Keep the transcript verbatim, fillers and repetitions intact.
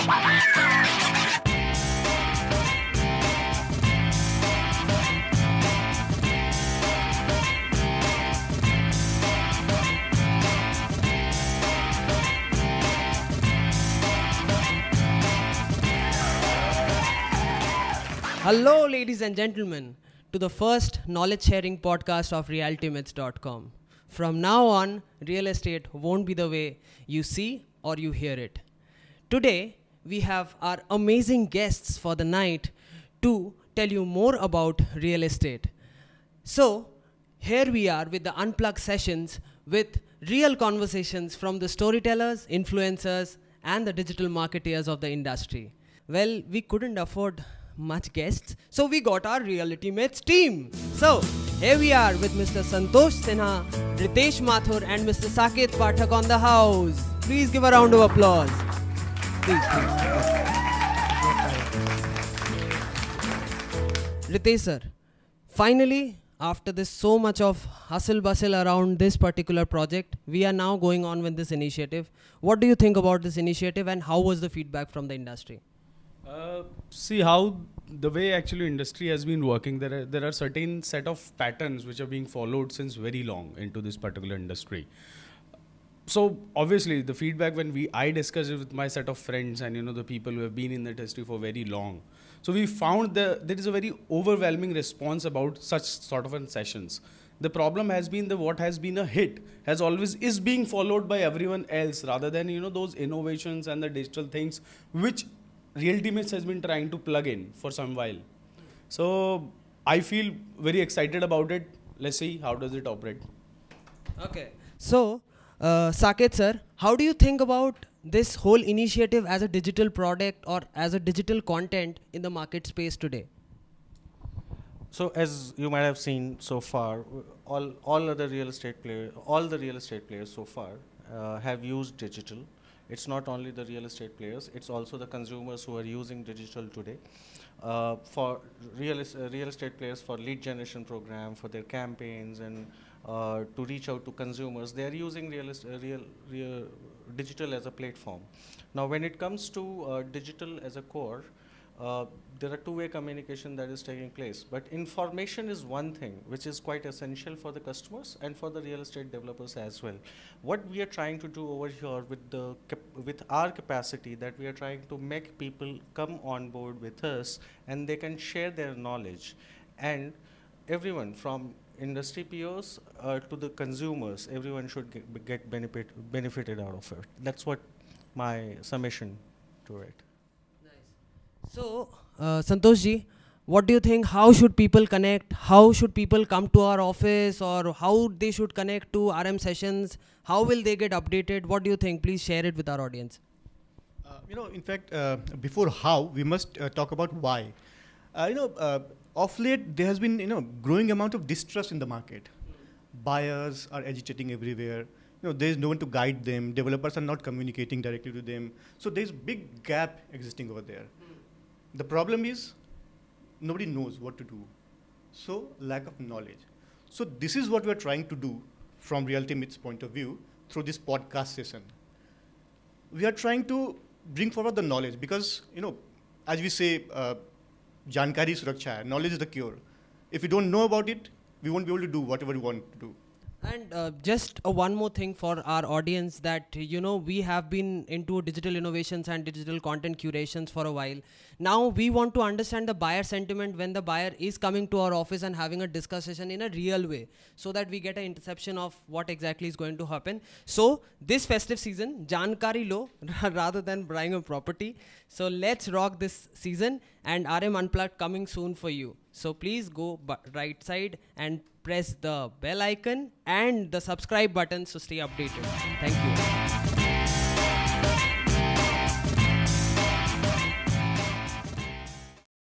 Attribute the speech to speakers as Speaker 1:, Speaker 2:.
Speaker 1: Hello, ladies and gentlemen, to the first knowledge-sharing podcast of Realty Myths dot com. From now on, real estate won't be the way you see or you hear it. Today, we have our amazing guests for the night to tell you more about real estate. So, here we are with the Unplugged sessions with real conversations from the storytellers, influencers, and the digital marketeers of the industry. Well, we couldn't afford much guests, so we got our Realty Myths team. So here we are with Mister Santosh Sinha, Ritesh Mathur, and Mister Saket Pathak on the house. Please give a round of applause. Please, please. Ritesh sir, finally, after this so much of hustle bustle around this particular project, we are now going on with this initiative. What do you think about this initiative, and how was the feedback from the industry?
Speaker 2: Uh, see how the way actually industry has been working. There are there are certain set of patterns which are being followed since very long into this particular industry. So obviously the feedback when we I discussed it with my set of friends and you know the people who have been in the industry for very long. So we found that there is a very overwhelming response about such sort of an sessions. The problem has been that what has been a hit has always is being followed by everyone else rather than you know those innovations and the digital things which RealtyMyths has been trying to plug in for some while. So I feel very excited about it. Let's see how does it operate.
Speaker 1: Okay. So uh, Saket sir, how do you think about this whole initiative as a digital product or as a digital content in the market space today?
Speaker 3: So as you might have seen so far, all all other real estate players, all the real estate players so far uh, have used digital. It's not only the real estate players, it's also the consumers who are using digital today. Uh, for real, es uh, real estate players, for lead generation program, for their campaigns and uh, to reach out to consumers, they are using real, uh, real, real digital as a platform. Now when it comes to uh, digital as a core, uh, there are two-way communication that is taking place. But information is one thing which is quite essential for the customers and for the real estate developers as well. What we are trying to do over here with the cap with our capacity, that we are trying to make people come on board with us and they can share their knowledge, and everyone from industry peers uh, to the consumers, everyone should get, get benefit benefited out of it. That's what my summation to it.
Speaker 1: So, uh, Santosh ji, what do you think? How should people connect? How should people come to our office, or how they should connect to R M sessions? How will they get updated? What do you think? Please share it with our audience.
Speaker 4: Uh, you know, in fact, uh, before how, we must uh, talk about why. Uh, you know, uh, of late, there has been you know growing amount of distrust in the market. Buyers are agitating everywhere. You know, there is no one to guide them. Developers are not communicating directly to them. So there is big gap existing over there. The problem is nobody knows what to do. So lack of knowledge. So this is what we are trying to do from RealtyMyths point of view through this podcast session. We are trying to bring forward the knowledge because, you know, as we say, uh, Jankari Suraksha, knowledge is the cure. If we don't know about it, we won't be able to do whatever we want to do.
Speaker 1: And uh, just uh, one more thing for our audience, that, you know, we have been into digital innovations and digital content curations for a while. Now we want to understand the buyer sentiment when the buyer is coming to our office and having a discussion in a real way, so that we get an interception of what exactly is going to happen. So this festive season, Jankari lo rather than buying a property. So let's rock this season, and R M Unplugged coming soon for you. So please go right side and press the bell icon and the subscribe button to stay updated. Thank you.